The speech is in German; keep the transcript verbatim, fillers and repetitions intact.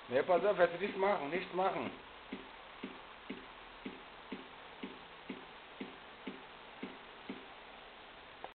Ne, pass auf, dass sie nichts machen, nichts machen.